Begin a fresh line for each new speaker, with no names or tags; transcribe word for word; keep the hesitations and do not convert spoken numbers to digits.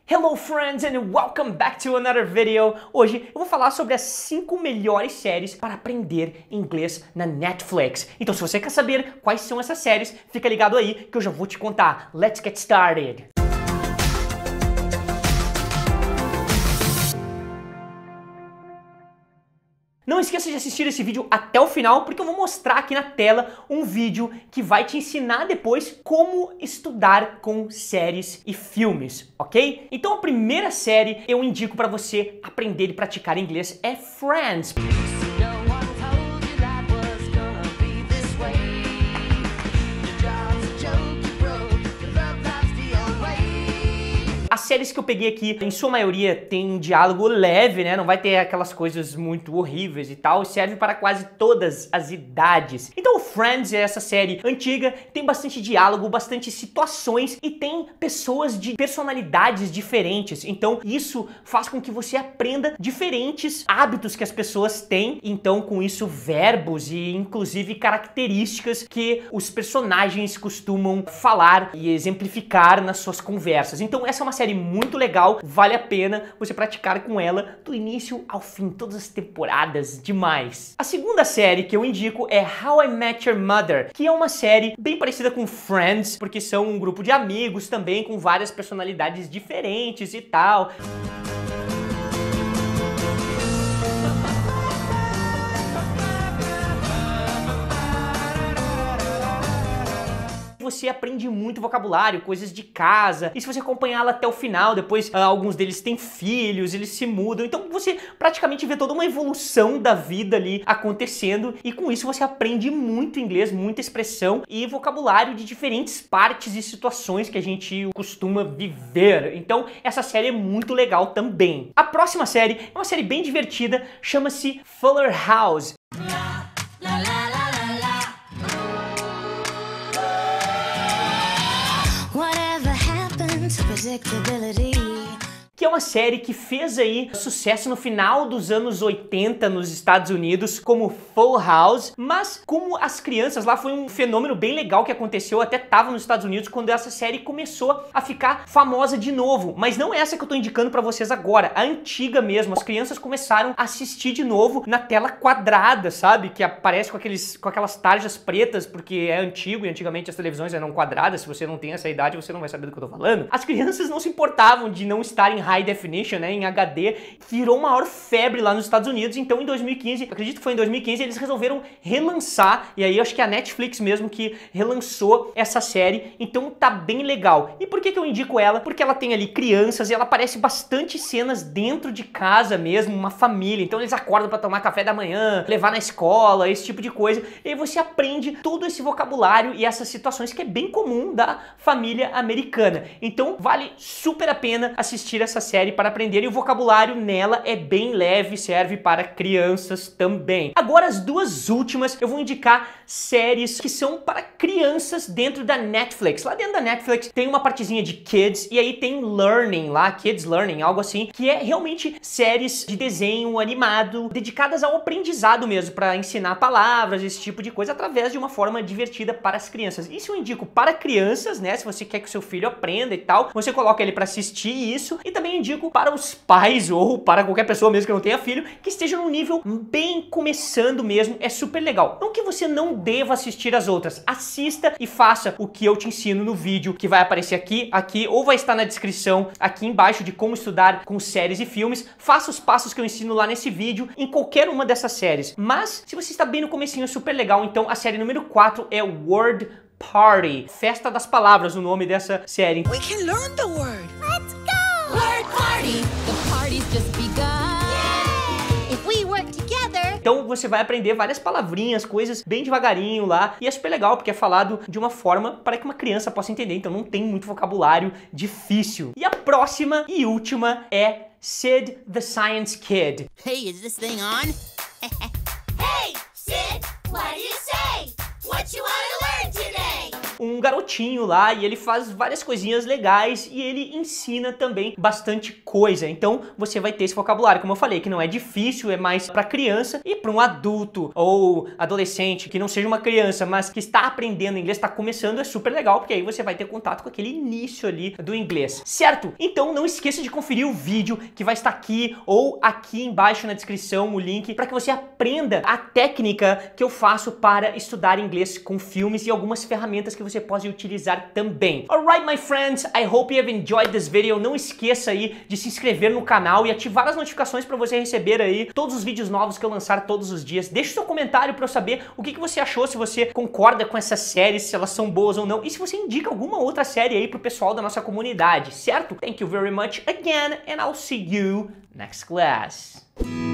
Hello friends and welcome back to another video. Hoje eu vou falar sobre as cinco melhores séries para aprender inglês na Netflix. Então se você quer saber quais são essas séries, fica ligado aí que eu já vou te contar. Let's get started! Não esqueça de assistir esse vídeo até o final, porque eu vou mostrar aqui na tela um vídeo que vai te ensinar depois como estudar com séries e filmes, ok? Então a primeira série eu indico para você aprender e praticar inglês é Friends. As séries que eu peguei aqui, em sua maioria, tem um diálogo leve, né? Não vai ter aquelas coisas muito horríveis e tal. Serve para quase todas as idades. Então, Friends é essa série antiga, tem bastante diálogo, bastante situações e tem pessoas de personalidades diferentes. Então, isso faz com que você aprenda diferentes hábitos que as pessoas têm. Então, com isso, verbos e, inclusive, características que os personagens costumam falar e exemplificar nas suas conversas. Então, essa é uma série muito legal, vale a pena você praticar com ela do início ao fim, todas as temporadas, demais. A segunda série que eu indico é How I Met Your Mother, que é uma série bem parecida com Friends, porque são um grupo de amigos também com várias personalidades diferentes e tal. Você aprende muito vocabulário, coisas de casa, e se você acompanhá-la até o final, depois uh, alguns deles têm filhos, eles se mudam, então você praticamente vê toda uma evolução da vida ali acontecendo, e com isso você aprende muito inglês, muita expressão e vocabulário de diferentes partes e situações que a gente costuma viver. Então essa série é muito legal também. A próxima série é uma série bem divertida, chama-se Fuller House. Que é uma série que fez aí sucesso no final dos anos oitenta nos Estados Unidos como Full House, mas como as crianças lá foi um fenômeno bem legal que aconteceu, até tava nos Estados Unidos quando essa série começou a ficar famosa de novo, mas não essa que eu tô indicando pra vocês agora, a antiga mesmo. As crianças começaram a assistir de novo na tela quadrada, sabe? Que aparece com, aqueles, com aquelas tarjas pretas, porque é antigo e antigamente as televisões eram quadradas. Se você não tem essa idade, você não vai saber do que eu tô falando. As crianças não se importavam de não estarem high definition, né, em H D, virou uma maior febre lá nos Estados Unidos. Então em dois mil e quinze, acredito que foi em dois mil e quinze, eles resolveram relançar, e aí acho que é a Netflix mesmo que relançou essa série, então tá bem legal. E por que que eu indico ela? Porque ela tem ali crianças e ela aparece bastante cenas dentro de casa mesmo, uma família, então eles acordam pra tomar café da manhã, levar na escola, esse tipo de coisa, e aí você aprende todo esse vocabulário e essas situações que é bem comum da família americana. Então vale super a pena assistir essa série para aprender, e o vocabulário nela é bem leve, serve para crianças também. Agora as duas últimas eu vou indicar séries que são para crianças dentro da Netflix. Lá dentro da Netflix tem uma partezinha de Kids e aí tem Learning lá, Kids Learning, algo assim, que é realmente séries de desenho animado dedicadas ao aprendizado mesmo, para ensinar palavras, esse tipo de coisa, através de uma forma divertida para as crianças. Isso eu indico para crianças, né? Se você quer que o seu filho aprenda e tal, você coloca ele para assistir isso, e também indico para os pais ou para qualquer pessoa mesmo que não tenha filho, que esteja num nível bem começando mesmo, é super legal. Não que você não deva assistir as outras, assista e faça o que eu te ensino no vídeo que vai aparecer aqui, aqui, ou vai estar na descrição aqui embaixo de como estudar com séries e filmes. Faça os passos que eu ensino lá nesse vídeo em qualquer uma dessas séries. Mas se você está bem no comecinho, é super legal. Então a série número quatro é Word Party, Festa das Palavras, o nome dessa série.
We can learn the word. Let's go! Word party. The party's just begun. Yay! If we work together.
Então você vai aprender várias palavrinhas, coisas bem devagarinho lá, e é super legal porque é falado de uma forma para que uma criança possa entender, então não tem muito vocabulário difícil. E a próxima e última é Sid the Science Kid.
Hey, is this thing on? Hey, Sid, what do you say? What you want to learn today?
Um um garotinho lá e ele faz várias coisinhas legais e ele ensina também bastante coisa. Então você vai ter esse vocabulário, como eu falei, que não é difícil, é mais para criança e para um adulto ou adolescente que não seja uma criança, mas que está aprendendo inglês, está começando, é super legal, porque aí você vai ter contato com aquele início ali do inglês, certo? Então não esqueça de conferir o vídeo que vai estar aqui ou aqui embaixo na descrição, o link, para que você aprenda a técnica que eu faço para estudar inglês com filmes e algumas ferramentas que você pode utilizar também. Alright, my friends, I hope you have enjoyed this video. Não esqueça aí de se inscrever no canal e ativar as notificações para você receber aí todos os vídeos novos que eu lançar todos os dias. Deixe seu comentário para eu saber o que, que você achou, se você concorda com essas séries, se elas são boas ou não, e se você indica alguma outra série aí pro pessoal da nossa comunidade, certo? Thank you very much again, and I'll see you next class.